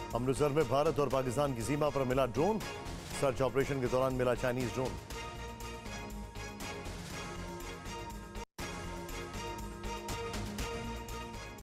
अमृतसर में भारत और पाकिस्तान की सीमा पर मिला ड्रोन। सर्च ऑपरेशन के दौरान मिला चाइनीज ड्रोन।